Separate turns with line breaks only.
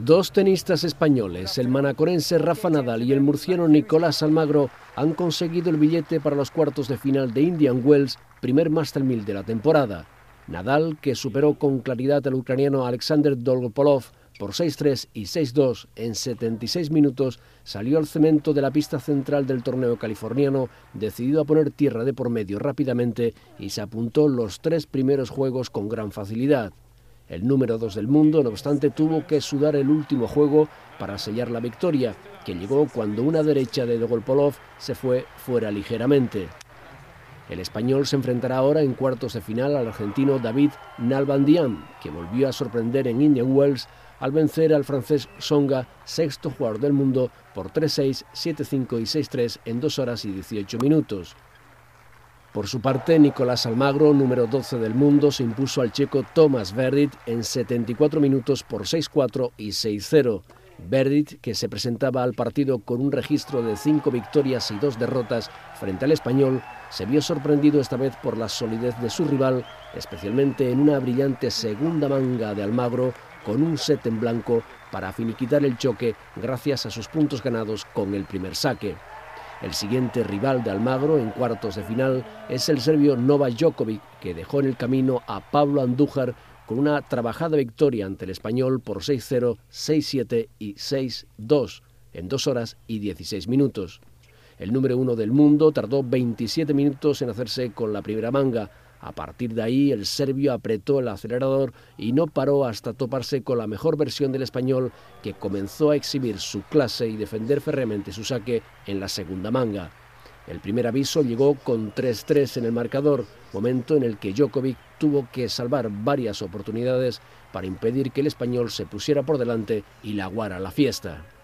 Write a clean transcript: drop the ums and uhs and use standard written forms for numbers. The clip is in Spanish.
Dos tenistas españoles, el manacorense Rafa Nadal y el murciano Nicolás Almagro, han conseguido el billete para los cuartos de final de Indian Wells, primer Master 1000 de la temporada. Nadal, que superó con claridad al ucraniano Alexander Dolgopolov por 6-3 y 6-2 en 76 minutos, salió al cemento de la pista central del torneo californiano, decidido a poner tierra de por medio rápidamente, y se apuntó los tres primeros juegos con gran facilidad. El número 2 del mundo, no obstante, tuvo que sudar el último juego para sellar la victoria, que llegó cuando una derecha de Dolgopolov se fue fuera ligeramente. El español se enfrentará ahora en cuartos de final al argentino David Nalbandian, que volvió a sorprender en Indian Wells al vencer al francés Tsonga, sexto jugador del mundo, por 3-6, 7-5 y 6-3 en 2 horas y 18 minutos. Por su parte, Nicolás Almagro, número 12 del mundo, se impuso al checo Tomáš Berdych en 74 minutos por 6-4 y 6-0. Berdych, que se presentaba al partido con un registro de 5 victorias y 2 derrotas frente al español, se vio sorprendido esta vez por la solidez de su rival, especialmente en una brillante segunda manga de Almagro, con un set en blanco para finiquitar el choque gracias a sus puntos ganados con el primer saque. El siguiente rival de Almagro en cuartos de final es el serbio Novak Djokovic, que dejó en el camino a Pablo Andújar con una trabajada victoria ante el español por 6-0, 6-7 y 6-2 en 2 horas y 16 minutos. El número 1 del mundo tardó 27 minutos en hacerse con la primera manga. A partir de ahí, el serbio apretó el acelerador y no paró hasta toparse con la mejor versión del español, que comenzó a exhibir su clase y defender férreamente su saque en la segunda manga. El primer aviso llegó con 3-3 en el marcador, momento en el que Djokovic tuvo que salvar varias oportunidades para impedir que el español se pusiera por delante y le aguara la fiesta.